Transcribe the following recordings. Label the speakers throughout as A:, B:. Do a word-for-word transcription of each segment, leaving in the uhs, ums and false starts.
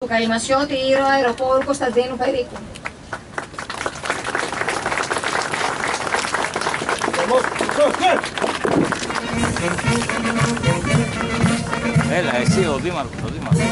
A: του Καλυμασιώτη ήρωα αεροπόρου Κωνσταντίνου Περίκου.
B: Έλα, εσύ ο Δήμαρχος, ο Δήμαρχος.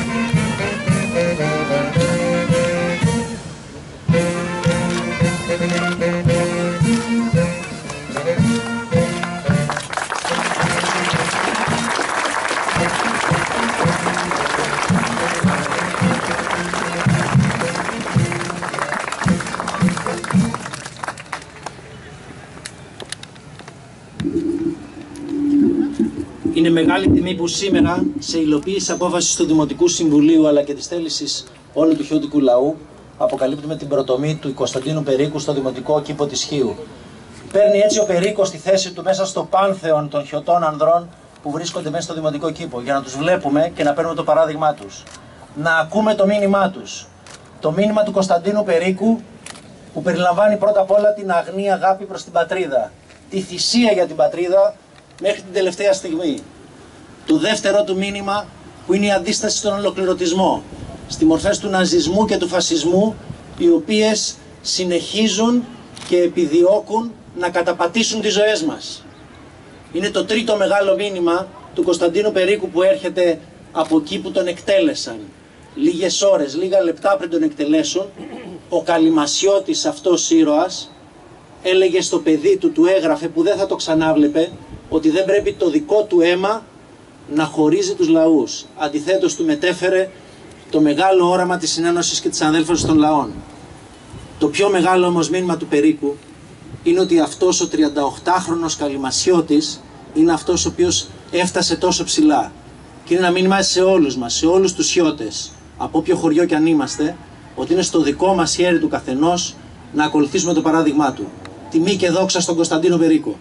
C: Είναι μεγάλη τιμή που σήμερα, σε υλοποίηση απόφασης του Δημοτικού Συμβουλίου αλλά και της θέλησης όλου του χιώτικου λαού, αποκαλύπτουμε την πρωτομή του Κωνσταντίνου Περίκου στο Δημοτικό Κήπο της Χίου. Παίρνει έτσι ο Περίκος τη θέση του μέσα στο πάνθεον των χιωτών ανδρών που βρίσκονται μέσα στο Δημοτικό Κήπο, για να τους βλέπουμε και να παίρνουμε το παράδειγμά τους. Να ακούμε το μήνυμά τους. Το μήνυμα του Κωνσταντίνου Περίκου, που περιλαμβάνει πρώτα απ' όλα την αγνή αγάπη προς την πατρίδα, τη θυσία για την πατρίδα μέχρι την τελευταία στιγμή. Το δεύτερο του μήνυμα, που είναι η αντίσταση στον ολοκληρωτισμό, στις μορφές του ναζισμού και του φασισμού, οι οποίες συνεχίζουν και επιδιώκουν να καταπατήσουν τις ζωές μας. Είναι το τρίτο μεγάλο μήνυμα του Κωνσταντίνου Περίκου, που έρχεται από εκεί που τον εκτέλεσαν. Λίγες ώρες, λίγα λεπτά πριν τον εκτελέσουν, ο Καλυμασιώτης αυτός ήρωας έλεγε στο παιδί του, του έγραφε που δεν θα το ξανάβλεπε, ότι δεν πρέπει το δικό του αίμα να χωρίζει τους λαούς. Αντιθέτως, του μετέφερε το μεγάλο όραμα της συνένωσης και της αδέλφωσης των λαών. Το πιο μεγάλο όμως μήνυμα του Περίκου είναι ότι αυτός ο τριανταοκτάχρονος Καλυμασιώτης είναι αυτός ο οποίος έφτασε τόσο ψηλά. Και είναι ένα μήνυμα σε όλους μας, σε όλους τους χιώτες, από όποιο χωριό κι αν είμαστε, ότι είναι στο δικό μας χέρι του καθενός να ακολουθήσουμε το παράδειγμά του. Τιμή και δόξα στον Κωνσταντίνο Περίκο.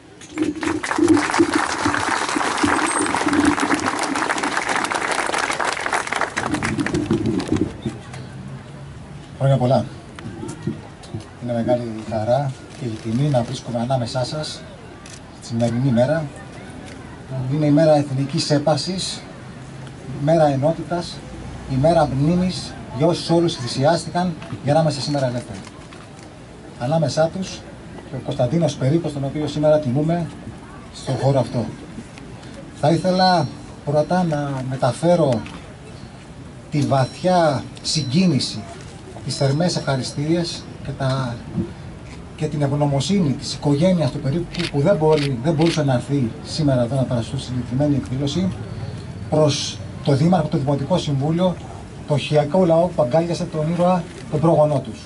D: Χρόνια πολλά. Είναι μεγάλη χαρά και η τιμή να βρίσκομαι ανάμεσά σας τη σημερινή μέρα. Είναι η μέρα εθνικής έπαρσης, η μέρα ενότητας, η μέρα μνήμης για όσους όλους θυσιάστηκαν για να είμαστε σήμερα ελεύθεροι. Ανάμεσά τους και ο Κωνσταντίνος Περίκος, τον οποίο σήμερα τιμούμε στον χώρο αυτό. Θα ήθελα πρώτα να μεταφέρω τη βαθιά συγκίνηση, τις θερμές ευχαριστίες και, τα... και την ευγνωμοσύνη της οικογένειας του Περίκου, που δεν, μπορεί, δεν μπορούσε να έρθει σήμερα εδώ να παραστούν στη συγκεκριμένη εκδήλωση, προς το Δήμαρχο, το Δημοτικό Συμβούλιο, το χιακό λαό που αγκάλιασε τον ήρωα, τον πρόγονό τους.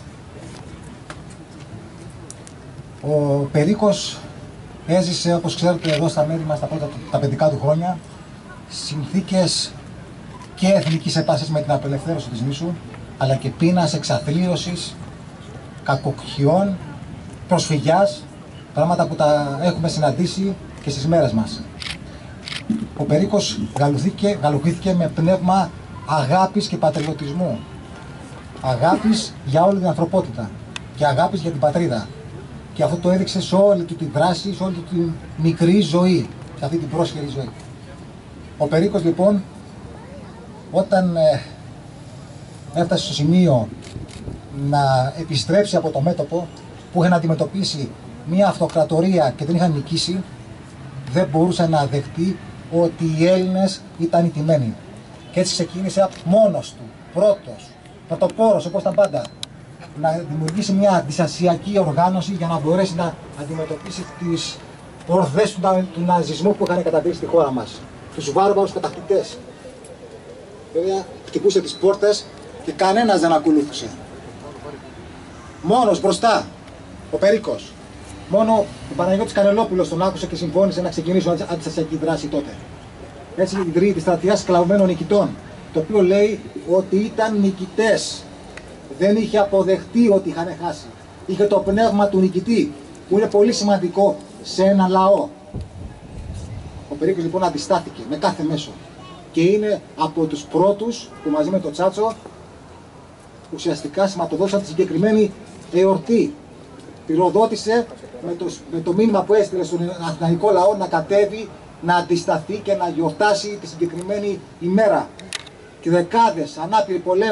D: Ο Περίκος έζησε, όπως ξέρετε, εδώ στα μέρη μας τα πρώτα τα παιδικά του χρόνια, συνθήκες και εθνικής επάσης με την απελευθέρωση της νήσου, αλλά και πείνας, εξαθλίωσης, κακοκχιών, προσφυγιάς, πράγματα που τα έχουμε συναντήσει και στις μέρες μας. Ο Περίκος γαλουθήκε, γαλουχήθηκε με πνεύμα αγάπης και πατριωτισμού. Αγάπης για όλη την ανθρωπότητα και αγάπης για την πατρίδα. Και αυτό το έδειξε σε όλη του τη δράση, σε όλη του τη μικρή ζωή, σε αυτή την πρόσχερη ζωή. Ο Περίκος λοιπόν, όταν ε, έφτασε στο σημείο να επιστρέψει από το μέτωπο που είχε να αντιμετωπίσει μια αυτοκρατορία και δεν είχαν νικήσει, δεν μπορούσε να δεχτεί ότι οι Έλληνες ήταν ηττημένοι. Και έτσι ξεκίνησε μόνος του, πρώτος, πρωτοπόρος όπως τα πάντα, να δημιουργήσει μια αντισασιακή οργάνωση για να μπορέσει να αντιμετωπίσει τις ορδές του, του ναζισμού που είχαν καταδείξει στη χώρα μας. Τους βάρβαρους κατακτητές. Βέβαια, χτυπούσε τις πόρτες και κανένας δεν ακολούθησε. Μόνος μπροστά, ο Περίκος. Μόνο ο Παναγιώτης Κανελόπουλος τον άκουσε και συμφώνησε να ξεκινήσει αντισασιακή δράση τότε. Έτσι ιδρύει τη στρατιά σκλαβωμένων νικητών, το οποίο λέει ότι ήταν νικητές. Δεν είχε αποδεχτεί ότι είχαν χάσει. Είχε το πνεύμα του νικητή, που είναι πολύ σημαντικό σε ένα λαό. Ο Περίκος λοιπόν αντιστάθηκε με κάθε μέσο. Και είναι από τους πρώτους που μαζί με τον Τσάτσο ουσιαστικά σηματοδότησαν τη συγκεκριμένη εορτή. Πυροδότησε με το, με το μήνυμα που έστειλε στον αθηναϊκό λαό να κατέβει, να αντισταθεί και να γιορτάσει τη συγκεκριμένη ημέρα. Και δεκάδες ανάπηροι πολέμου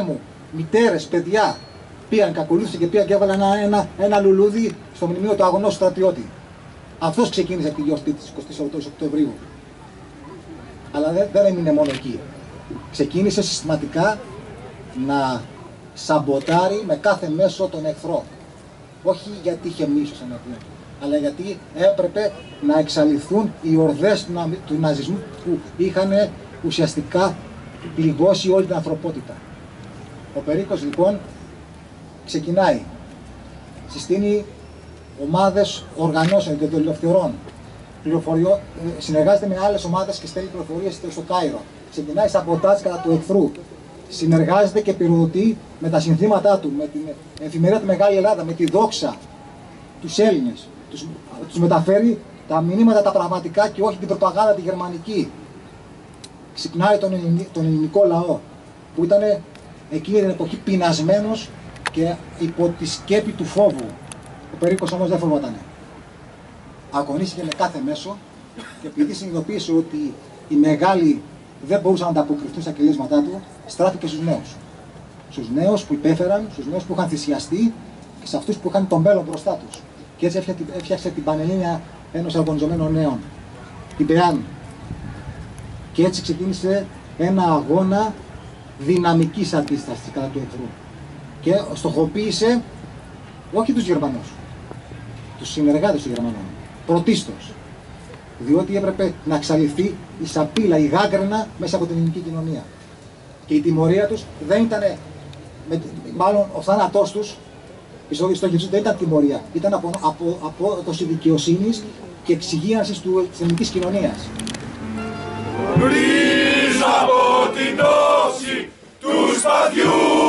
D: μητέρες, παιδιά πήγαν, κακολούθησαν και πήγαν και έβαλαν ένα, ένα, ένα λουλούδι στο μνημείο του αγωνός στρατιώτη. Αυτός ξεκίνησε τη γιορτή της εικοστής ογδόης Οκτωβρίου. Αλλά δεν, δεν έμεινε μόνο εκεί. Ξεκίνησε συστηματικά να σαμποτάρει με κάθε μέσο τον εχθρό. Όχι γιατί είχε μίσος εναντίον του, αλλά γιατί έπρεπε να εξαλειφθούν οι ορδές του, να, του ναζισμού που είχαν ουσιαστικά πληγώσει όλη την ανθρωπότητα. Ο Περίκος λοιπόν ξεκινάει, συστήνει ομάδες οργανώσεων και δολοφθορών, συνεργάζεται με άλλες ομάδες και στέλνει πληροφορίες στο Κάιρο. Ξεκινάει σαμποτάζ κατά του εχθρού. Συνεργάζεται και πυροδοτεί με τα συνθήματά του, με την εφημερίδα τη Μεγάλη Ελλάδα, με τη δόξα τους Έλληνες. Τους, τους μεταφέρει τα μηνύματα τα πραγματικά και όχι την προπαγάνδα τη γερμανική. Ξυπνάει τον, ελληνι, τον ελληνικό λαό που ήταν εκείνη την εποχή πεινασμένος και υπό τη σκέπη του φόβου. Ο Περίκος όμως δεν φοβότανε. Αγωνίστηκε με κάθε μέσο και επειδή συνειδητοποίησε ότι οι μεγάλοι δεν μπορούσαν να ανταποκριθούν στα κυλίσματά του, στράφηκε στους νέους. Στους νέους που υπέφεραν, στους νέους που είχαν θυσιαστεί και σε αυτούς που είχαν το μέλλον μπροστά τους. Και έτσι έφτιαξε την Πανελλήνια Ένωση Αγωνιζομένων Νέων, την ΠΕΑΝ. Και έτσι ξεκίνησε ένα αγώνα δυναμικής αντίστασης κατά του εχθρού. Και στοχοποίησε όχι τους Γερμανούς, τους συνεργάτες των Γερμανών, πρωτίστως. Διότι έπρεπε να εξαλειφθεί η σαπίλα, η γάγκρενα μέσα από την ελληνική κοινωνία. Και η τιμωρία τους δεν ήταν, με, μάλλον ο θάνατός τους, η στόχη τους δεν ήταν τιμωρία, ήταν από, από, απόδοση δικαιοσύνης και εξυγίανσης της ελληνικής κοινωνίας.
E: Βρίζ από την όση του σπαθιού